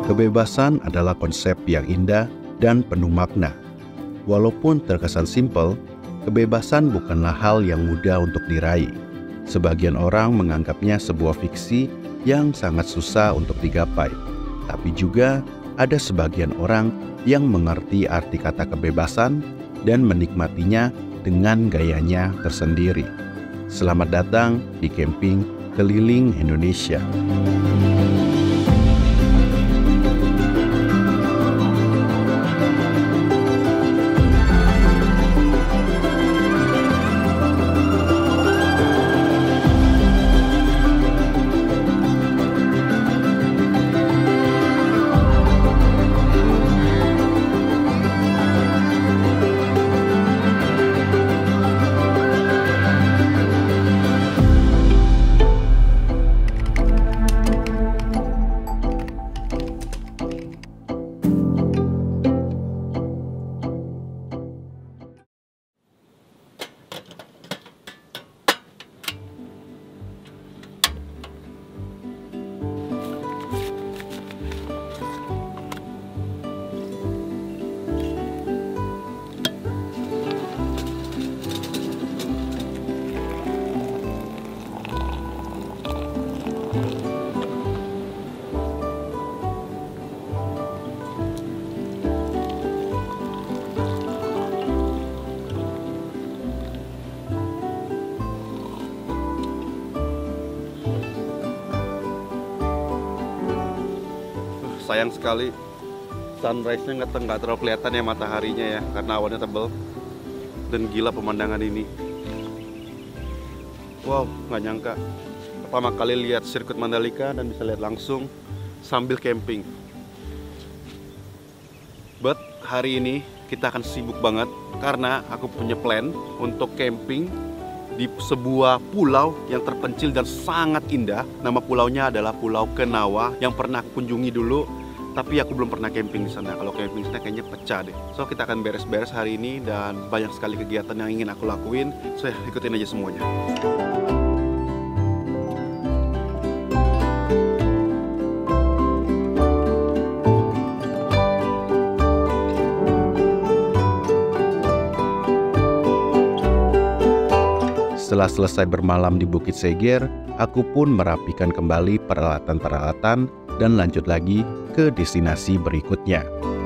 Kebebasan adalah konsep yang indah dan penuh makna. Walaupun terkesan simpel, kebebasan bukanlah hal yang mudah untuk diraih. Sebagian orang menganggapnya sebuah fiksi yang sangat susah untuk digapai. Tapi juga ada sebagian orang yang mengerti arti kata kebebasan dan menikmatinya dengan gayanya tersendiri. Selamat datang di Camping Keliling Indonesia. Sayang sekali sunrise-nya nggak terlalu kelihatan ya mataharinya ya, karena awannya tebal. Dan gila pemandangan ini. Wow, nggak nyangka. Pertama kali lihat sirkuit Mandalika dan bisa lihat langsung sambil camping. But hari ini kita akan sibuk banget karena aku punya plan untuk camping di sebuah pulau yang terpencil dan sangat indah. Nama pulaunya adalah Pulau Kenawa yang pernah aku kunjungi dulu, tapi aku belum pernah camping di sana. Kalau camping di sana kayaknya pecah deh. So kita akan beres-beres hari ini dan banyak sekali kegiatan yang ingin aku lakuin. So ya, ikutin aja semuanya. Setelah selesai bermalam di Bukit Seger, aku pun merapikan kembali peralatan-peralatan dan lanjut lagi ke destinasi berikutnya.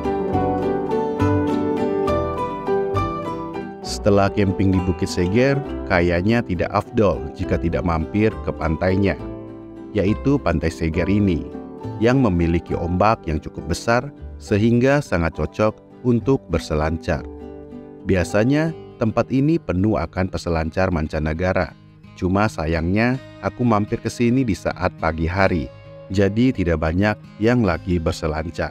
Setelah camping di Bukit Seger, kayaknya tidak afdol jika tidak mampir ke pantainya, yaitu Pantai Seger ini, yang memiliki ombak yang cukup besar sehingga sangat cocok untuk berselancar. Biasanya, tempat ini penuh akan peselancar mancanegara. Cuma sayangnya aku mampir ke sini di saat pagi hari, jadi tidak banyak yang lagi berselancar.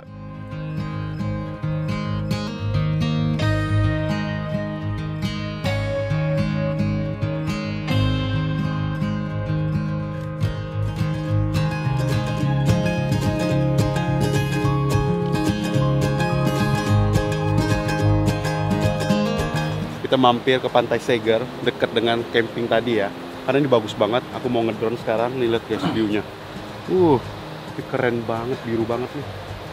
Kita mampir ke Pantai Seger, dekat dengan camping tadi ya. Karena ini bagus banget, aku mau ngedrone sekarang, nih lihat guys view-nya. Ini keren banget, biru banget nih.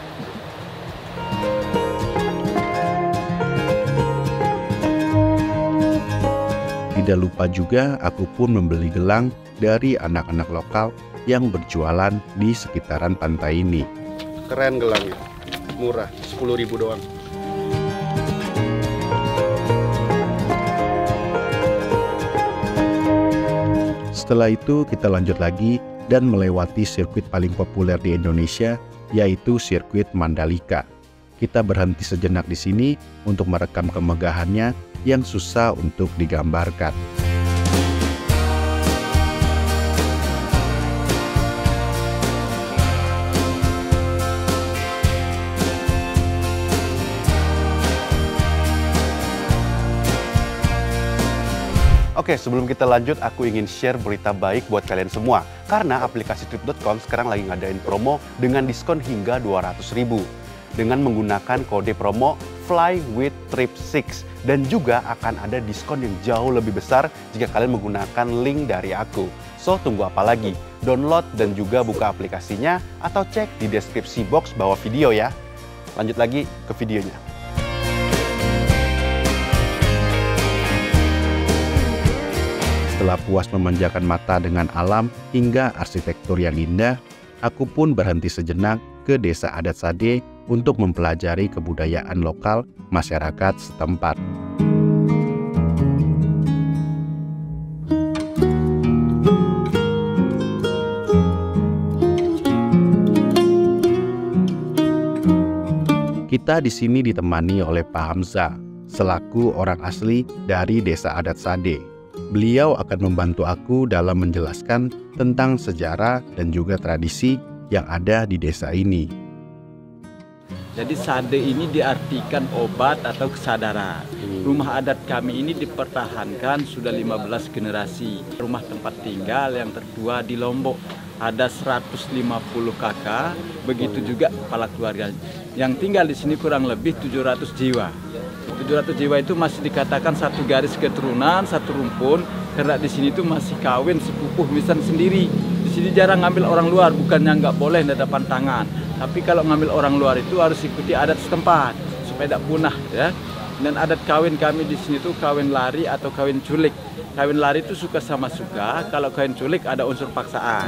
Tidak lupa juga aku pun membeli gelang dari anak-anak lokal yang berjualan di sekitaran pantai ini. Keren gelangnya, murah, 10.000 doang. Setelah itu kita lanjut lagi dan melewati sirkuit paling populer di Indonesia, yaitu sirkuit Mandalika. Kita berhenti sejenak di sini untuk merekam kemegahannya yang susah untuk digambarkan. Oke, sebelum kita lanjut, aku ingin share berita baik buat kalian semua. Karena aplikasi Trip.com sekarang lagi ngadain promo dengan diskon hingga 200.000. Dengan menggunakan kode promo Fly with Trip 6. Dan juga akan ada diskon yang jauh lebih besar jika kalian menggunakan link dari aku. So, tunggu apa lagi? Download dan juga buka aplikasinya atau cek di deskripsi box bawah video ya. Lanjut lagi ke videonya. Setelah puas memanjakan mata dengan alam hingga arsitektur yang indah, aku pun berhenti sejenak ke Desa Adat Sade untuk mempelajari kebudayaan lokal masyarakat setempat. Kita di sini ditemani oleh Pak Hamzah, selaku orang asli dari Desa Adat Sade. Beliau akan membantu aku dalam menjelaskan tentang sejarah dan juga tradisi yang ada di desa ini. Jadi sade ini diartikan obat atau kesadaran. Rumah adat kami ini dipertahankan sudah 15 generasi. Rumah tempat tinggal yang tertua di Lombok. Ada 150 kakak, begitu juga kepala keluarga. Yang tinggal di sini kurang lebih 700 jiwa. 700 jiwa itu masih dikatakan satu garis keturunan, satu rumpun, karena di sini itu masih kawin sepupuh misan sendiri. Di sini jarang ngambil orang luar, bukannya nggak boleh di depan tangan. Tapi kalau ngambil orang luar itu harus ikuti adat setempat supaya tidak punah ya. Dan adat kawin kami di sini tuh kawin lari atau kawin culik. Kawin lari itu suka sama suka, kalau kawin culik ada unsur paksaan.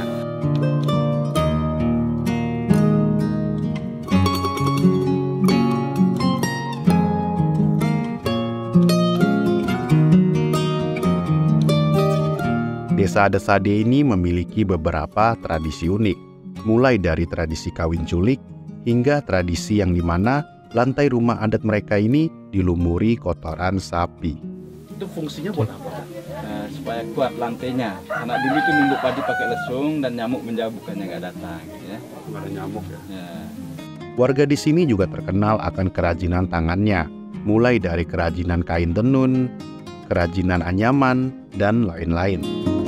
Desa Adat Sade ini memiliki beberapa tradisi unik, mulai dari tradisi kawin culik hingga tradisi yang dimana lantai rumah adat mereka ini dilumuri kotoran sapi. Itu fungsinya buat apa? Supaya kuat lantainya. Anak dulu itu numbuk padi pakai lesung dan nyamuk menjauh bukannya nggak datang. Ya. Nggak ada nyamuk ya? Warga di sini juga terkenal akan kerajinan tangannya, mulai dari kerajinan kain tenun, kerajinan anyaman, dan lain-lain.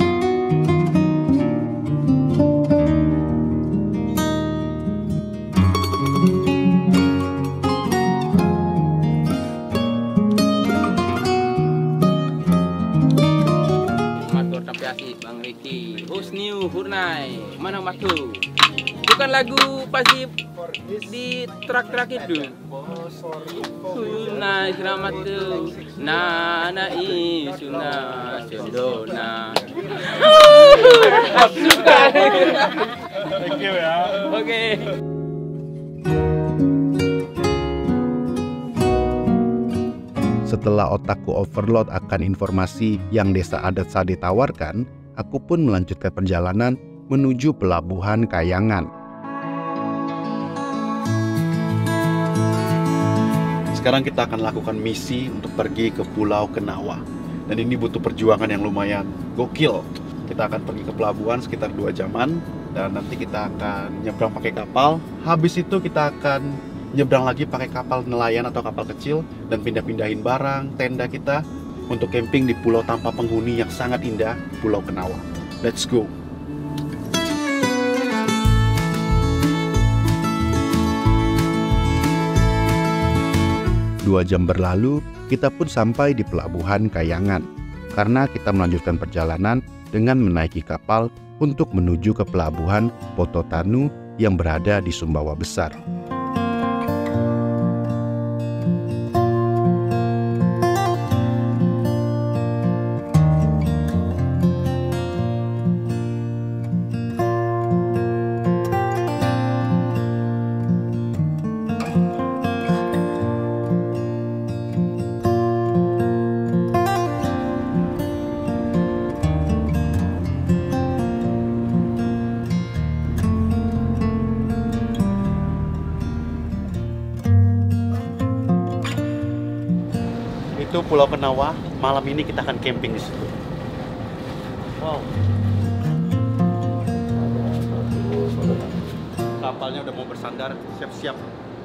Bang Riki, Husniu Hurnai, mana matu? Bukan lagu pasti di track itu. Hurnai selamat tu, nana isuna condona. Thank you ya. Oke. Setelah otakku overload akan informasi yang Desa Adat Sade tawarkan, aku pun melanjutkan perjalanan menuju Pelabuhan Kayangan. Sekarang kita akan lakukan misi untuk pergi ke Pulau Kenawa. Dan ini butuh perjuangan yang lumayan gokil. Kita akan pergi ke pelabuhan sekitar 2 jaman. Dan nanti kita akan nyebrang pakai kapal. Habis itu kita akan nyebrang lagi pakai kapal nelayan atau kapal kecil. Dan pindah-pindahin barang, tenda kita untuk camping di pulau tanpa penghuni yang sangat indah, Pulau Kenawa. Let's go! Dua jam berlalu, kita pun sampai di Pelabuhan Kayangan. Karena kita melanjutkan perjalanan dengan menaiki kapal untuk menuju ke Pelabuhan Pototanu yang berada di Sumbawa Besar. Itu Pulau Kenawa. Malam ini kita akan camping di situ. Wow. Kapalnya udah mau bersandar, siap-siap.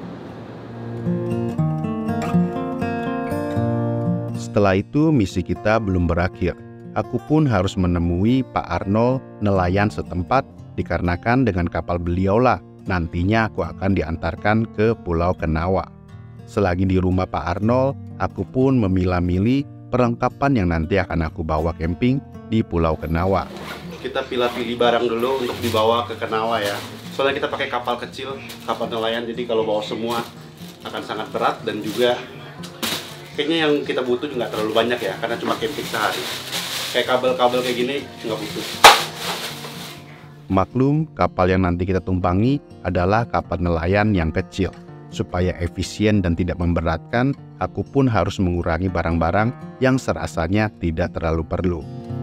Setelah itu misi kita belum berakhir. Aku pun harus menemui Pak Arnold, nelayan setempat, dikarenakan dengan kapal beliaulah nantinya aku akan diantarkan ke Pulau Kenawa. Selagi di rumah Pak Arnold, aku pun memilah-milih perlengkapan yang nanti akan aku bawa camping di Pulau Kenawa. kita pilih-pilih barang dulu untuk dibawa ke Kenawa ya. Soalnya kita pakai kapal kecil, kapal nelayan, jadi kalau bawa semua akan sangat berat dan juga kayaknya yang kita butuh nggak terlalu banyak ya, karena cuma camping sehari. Kayak kabel-kabel kayak gini nggak butuh. Maklum, kapal yang nanti kita tumpangi adalah kapal nelayan yang kecil. Supaya efisien dan tidak memberatkan, aku pun harus mengurangi barang-barang yang serasanya tidak terlalu perlu.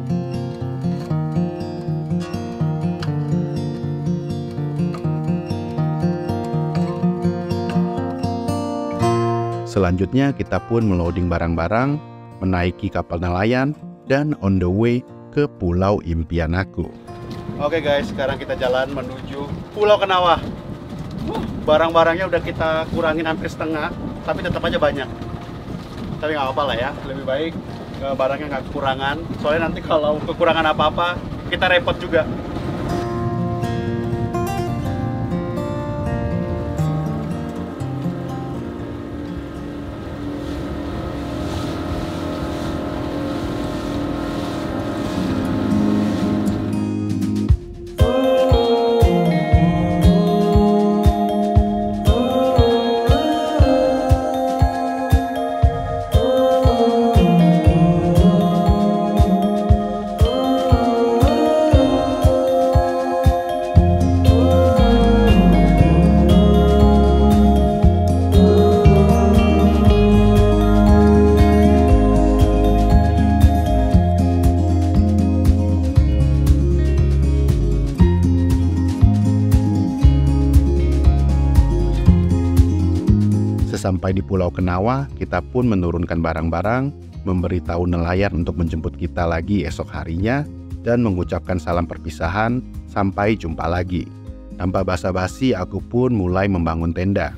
Selanjutnya kita pun meloading barang-barang, menaiki kapal nelayan, dan on the way ke Pulau Impian Aku. Oke guys, sekarang kita jalan menuju Pulau Kenawa. Barang-barangnya udah kita kurangin hampir setengah, tapi tetap aja banyak. Tapi nggak apa-apa lah ya, lebih baik barangnya nggak kekurangan. Soalnya nanti kalau kekurangan apa-apa, kita repot juga. Sampai di Pulau Kenawa, kita pun menurunkan barang-barang, memberitahu nelayan untuk menjemput kita lagi esok harinya, dan mengucapkan salam perpisahan, sampai jumpa lagi. Tanpa basa-basi, aku pun mulai membangun tenda.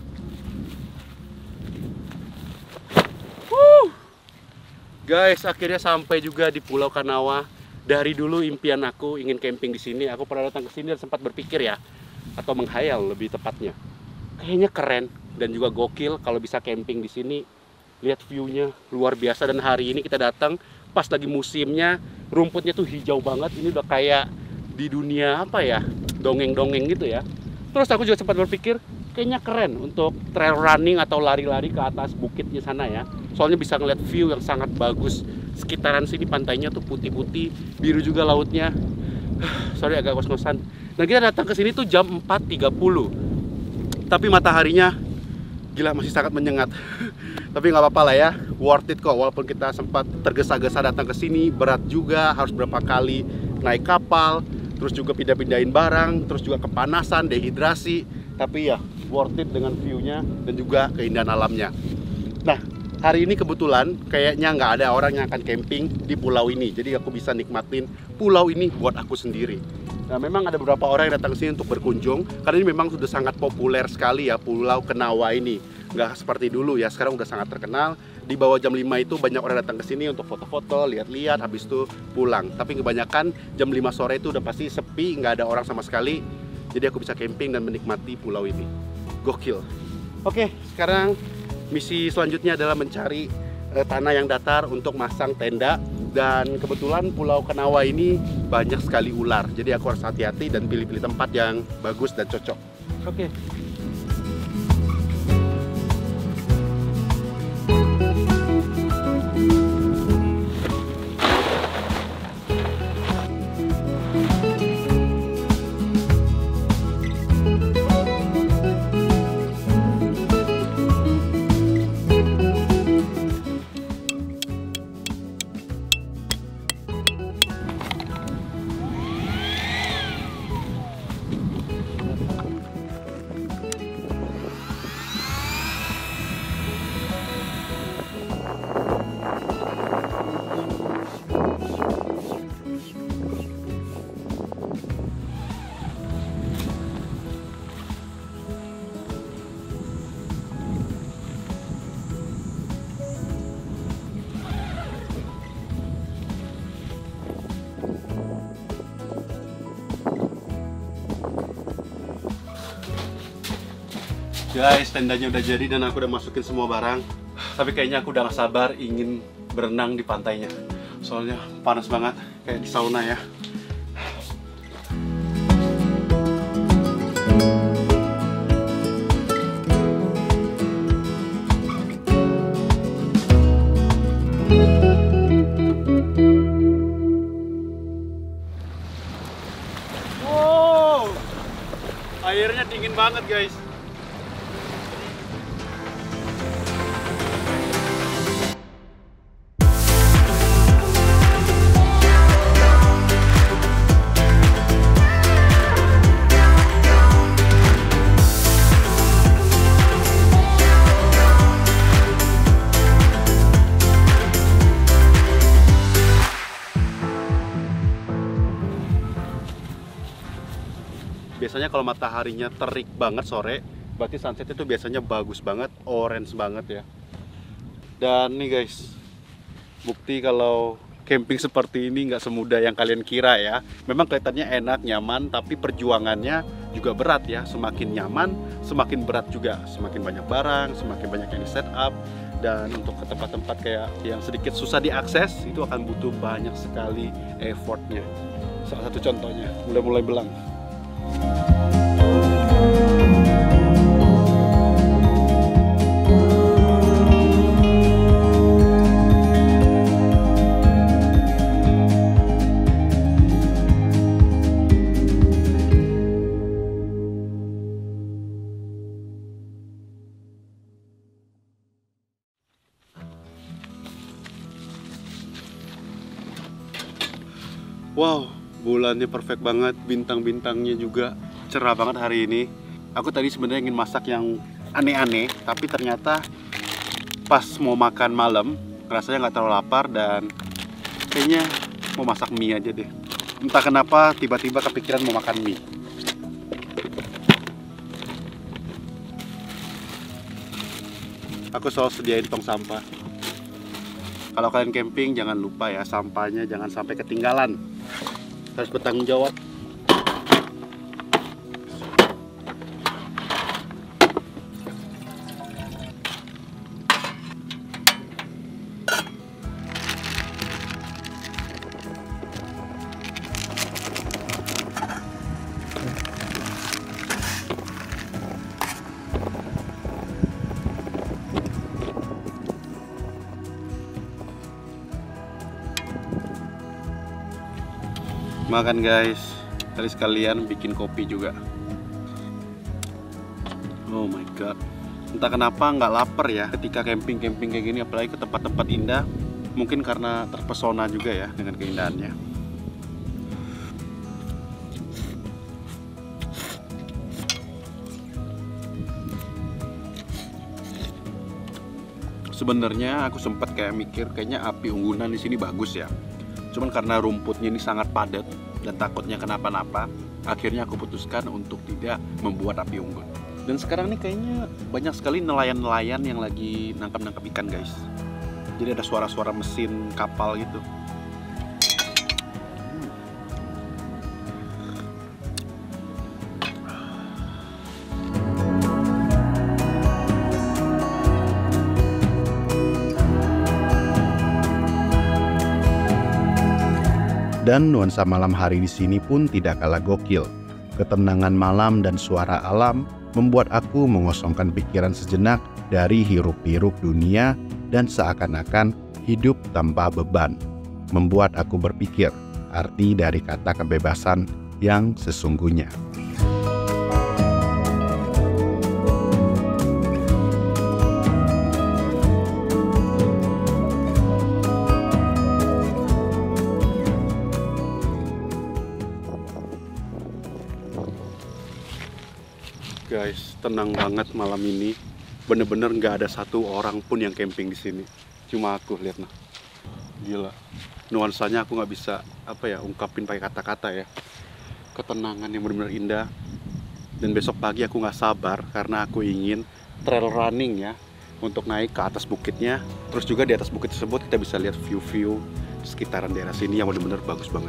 Guys, akhirnya sampai juga di Pulau Kenawa. Dari dulu impian aku ingin camping di sini. Aku pernah datang ke sini dan sempat berpikir ya, atau menghayal lebih tepatnya. Kayaknya keren dan juga gokil kalau bisa camping di sini. Lihat view-nya luar biasa, dan hari ini kita datang pas lagi musimnya, rumputnya tuh hijau banget. Ini udah kayak di dunia apa ya, dongeng-dongeng gitu ya. Terus aku juga sempat berpikir kayaknya keren untuk trail running atau lari-lari ke atas bukitnya sana ya. Soalnya bisa ngeliat view yang sangat bagus. Sekitaran sini pantainya tuh putih-putih, biru juga lautnya. Sorry agak kos-kosan. Dan kita datang ke sini tuh jam 4.30. Tapi mataharinya gila masih sangat menyengat. Tapi nggak apa-apa lah ya, worth it kok. Walaupun kita sempat tergesa-gesa datang ke sini, berat juga, harus berapa kali naik kapal, terus juga pindah-pindahin barang, terus juga kepanasan, dehidrasi. Tapi ya worth it dengan view-nya dan juga keindahan alamnya. Nah, hari ini kebetulan kayaknya nggak ada orang yang akan camping di pulau ini. Jadi aku bisa nikmatin pulau ini buat aku sendiri. Nah, memang ada beberapa orang yang datang ke sini untuk berkunjung, karena ini memang sudah sangat populer sekali ya Pulau Kenawa ini. Nggak seperti dulu ya, sekarang udah sangat terkenal. Di bawah jam 5 itu banyak orang datang ke sini untuk foto-foto, lihat-lihat, habis itu pulang. Tapi kebanyakan jam 5 sore itu udah pasti sepi, nggak ada orang sama sekali. Jadi aku bisa camping dan menikmati pulau ini. Gokil. Oke, sekarang misi selanjutnya adalah mencari tanah yang datar untuk masang tenda. Dan kebetulan Pulau Kenawa ini banyak sekali ular. Jadi aku harus hati-hati dan pilih-pilih tempat yang bagus dan cocok. Oke. Guys, tendanya udah jadi dan aku udah masukin semua barang. Tapi kayaknya aku udah gak sabar ingin berenang di pantainya. Soalnya panas banget, kayak di sauna ya. Airnya dingin banget guys. Biasanya kalau mataharinya terik banget sore, berarti sunset itu biasanya bagus banget, orange banget ya. Dan nih guys, bukti kalau camping seperti ini nggak semudah yang kalian kira ya. Memang kelihatannya enak, nyaman, tapi perjuangannya juga berat ya. Semakin nyaman, semakin berat juga. Semakin banyak barang, semakin banyak yang di set up. Dan untuk ke tempat-tempat kayak yang sedikit susah diakses, itu akan butuh banyak sekali effortnya. Salah satu contohnya, mulai belang. Wow, bulannya perfect banget, bintang-bintangnya juga cerah banget hari ini. Aku tadi sebenarnya ingin masak yang aneh-aneh, tapi ternyata pas mau makan malam, rasanya nggak terlalu lapar dan kayaknya mau masak mie aja deh. Entah kenapa tiba-tiba kepikiran mau makan mie. Aku selalu sediain tong sampah. Kalau kalian camping jangan lupa ya, sampahnya jangan sampai ketinggalan. Harus bertanggung jawab. Makan guys, tadi sekalian bikin kopi juga. Oh my god, entah kenapa nggak lapar ya ketika camping kayak gini, apalagi ke tempat-tempat indah. Mungkin karena terpesona juga ya dengan keindahannya. Sebenarnya aku sempat kayak mikir kayaknya api unggunan di sini bagus ya. Cuman karena rumputnya ini sangat padat dan takutnya kenapa-napa, akhirnya aku putuskan untuk tidak membuat api unggun. Dan sekarang nih kayaknya banyak sekali nelayan-nelayan yang lagi nangkap-nangkap ikan guys. Jadi ada suara-suara mesin kapal gitu. Dan nuansa malam hari di sini pun tidak kalah gokil. Ketenangan malam dan suara alam membuat aku mengosongkan pikiran sejenak dari hiruk-pikuk dunia dan seakan-akan hidup tanpa beban. Membuat aku berpikir arti dari kata kebebasan yang sesungguhnya. Guys, tenang banget malam ini. Bener-bener nggak ada satu orang pun yang camping di sini. Cuma aku, lihat nah. Gila. Nuansanya aku nggak bisa ungkapin pakai kata-kata ya. Ketenangan yang bener-bener indah. Dan besok pagi aku nggak sabar karena aku ingin trail running ya, untuk naik ke atas bukitnya. Terus juga di atas bukit tersebut kita bisa lihat view-view sekitaran daerah sini yang bener-bener bagus banget.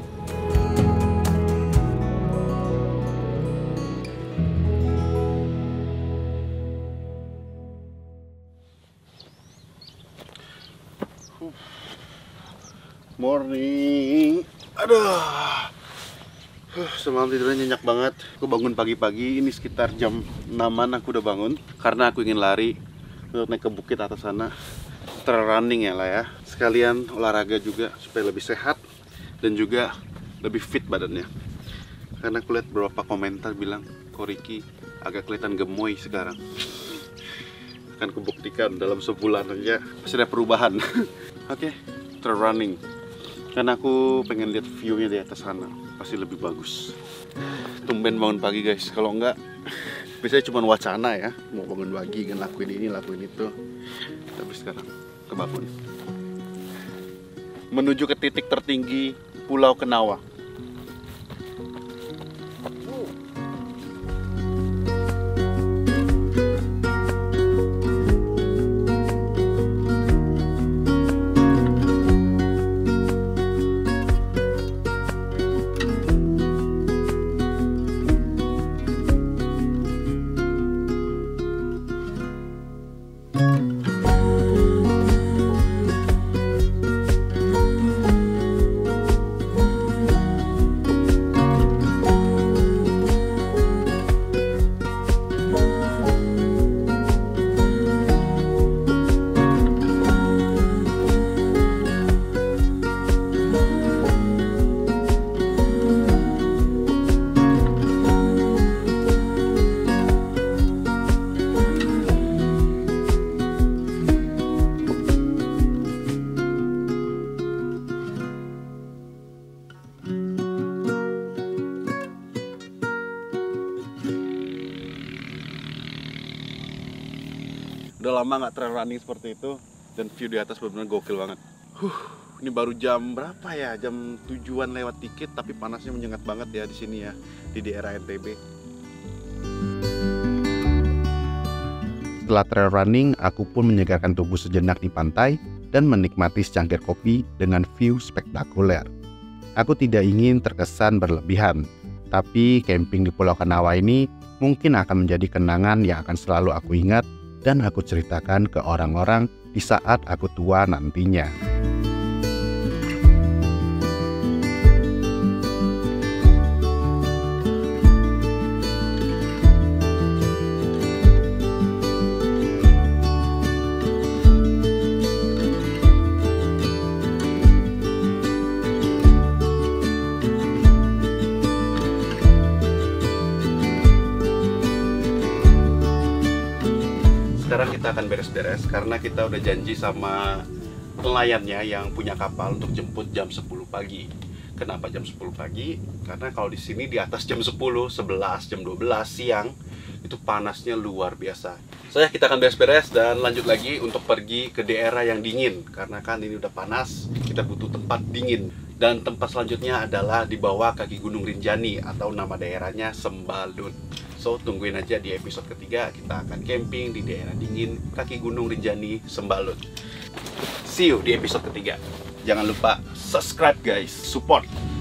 Morning. Aduh. Semalam tidurnya nyenyak banget. Aku bangun pagi-pagi, ini sekitar jam 6-an aku udah bangun. Karena aku ingin lari untuk naik ke bukit atas sana. Trail running ya lah ya. Sekalian olahraga juga supaya lebih sehat dan juga lebih fit badannya. Karena aku lihat beberapa komentar bilang, "Kok Ricky agak kelihatan gemoy sekarang. Akan kubuktikan dalam sebulan aja pasti ada perubahan. Oke, trail running. Karena aku pengen lihat view-nya di atas sana, pasti lebih bagus. Tumben bangun pagi guys, kalau enggak biasanya cuma wacana ya, mau bangun pagi kan lakuin ini, lakuin itu. Tapi sekarang kebangun. Menuju ke titik tertinggi Pulau Kenawa. Udah lama nggak trail running seperti itu, dan view di atas benar-benar gokil banget. Ini baru jam berapa ya? Jam 7-an lewat dikit, tapi panasnya menyengat banget ya di sini ya, di daerah NTB. Setelah trail running, aku pun menyegarkan tubuh sejenak di pantai dan menikmati secangkir kopi dengan view spektakuler. Aku tidak ingin terkesan berlebihan, tapi camping di Pulau Kenawa ini mungkin akan menjadi kenangan yang akan selalu aku ingat dan aku ceritakan ke orang-orang di saat aku tua nantinya. Sekarang kita akan beres-beres karena kita udah janji sama nelayannya yang punya kapal untuk jemput jam 10 pagi. Kenapa jam 10 pagi? Karena kalau di sini di atas jam 10, 11, jam 12 siang itu panasnya luar biasa. Kita akan beres-beres dan lanjut lagi untuk pergi ke daerah yang dingin. Karena kan ini udah panas, kita butuh tempat dingin. Dan tempat selanjutnya adalah di bawah kaki Gunung Rinjani atau nama daerahnya Sembalun. So, tungguin aja di episode ketiga, kita akan camping di daerah dingin kaki Gunung Rinjani, Sembalun. See you di episode ketiga. Jangan lupa subscribe guys, support.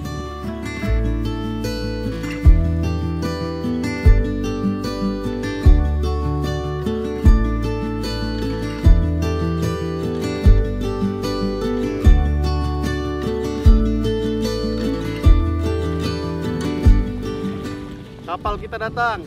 Kapal kita datang.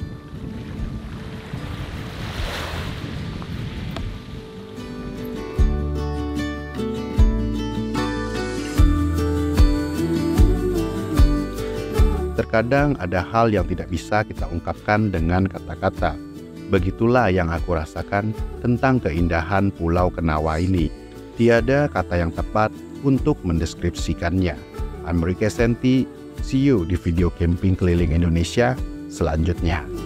Terkadang ada hal yang tidak bisa kita ungkapkan dengan kata-kata. Begitulah yang aku rasakan tentang keindahan Pulau Kenawa ini. Tiada kata yang tepat untuk mendeskripsikannya. I'm Ricky Senti, see you di video camping keliling Indonesia selanjutnya.